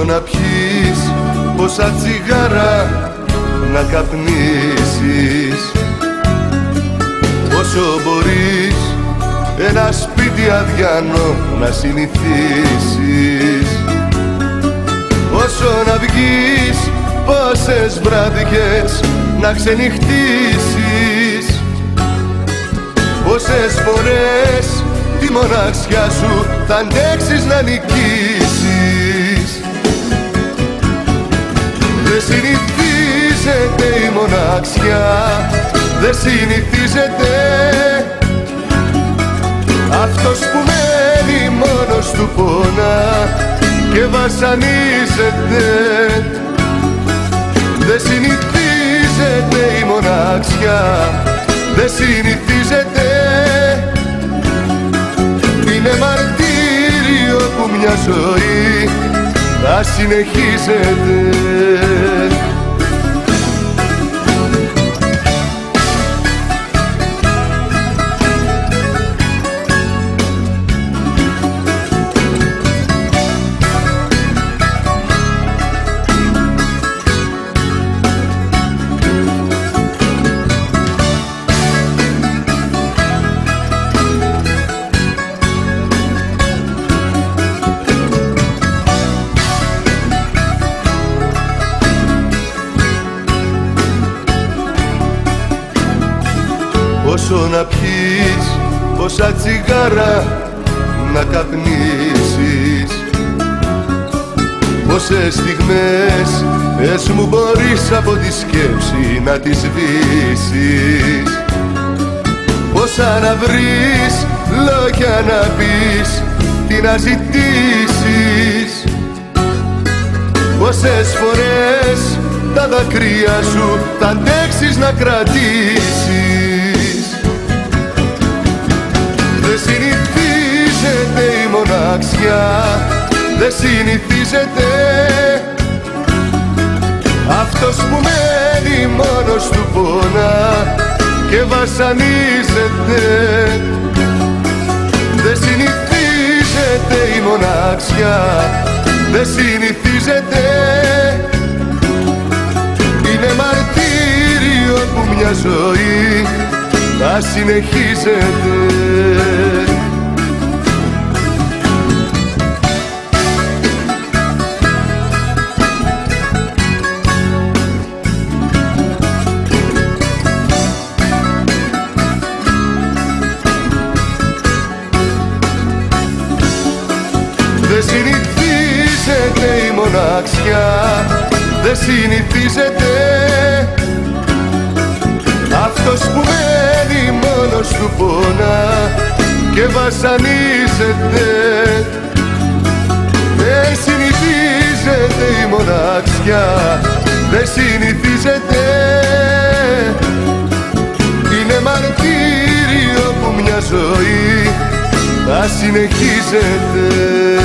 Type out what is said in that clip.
Πόσο να πιείς, πόσα τσιγάρα να καπνίσεις, πόσο μπορείς ένα σπίτι αδιάνο να συνηθίσεις, πόσο να βγεις, πόσες βράδιες να ξενυχτήσεις, πόσες φορές τη μοναξιά σου θα αντέξεις να νικήσεις. Δεν συνηθίζεται η μοναξιά, δεν συνηθίζεται. Αυτός που μένει μόνος του πόνα και βασανίζεται. Δεν συνηθίζεται η μοναξιά, δεν συνηθίζεται. Είναι μαρτύριο που μια ζωή θα συνεχίζεται. Πόσο να πιείς, πόσα τσιγάρα να καπνίσεις, πόσες στιγμές πες μου μπορείς από τη σκέψη να τις σβήσεις, πόσα να βρεις λόγια να πεις, τι να ζητήσεις, πόσες φορές τα δάκρυα σου θα αντέξεις να κρατήσεις. Δεν συνηθίζεται η μοναξιά, δεν συνηθίζεται. Αυτός που μένει μόνος του πόνα και βασανίζεται. Δεν συνηθίζεται η μοναξιά, δεν συνηθίζεται. Είναι μαρτύριο που μια ζωή θα συνεχίζεται. Δεν συνηθίζεται η μοναξιά, δεν συνηθίζεται. Αυτός που μένει μόνος του πόνα και βασανίζεται. Δεν συνηθίζεται η μοναξιά, δεν συνηθίζεται. Είναι μαρτύριο που μια ζωή θα συνεχίζεται.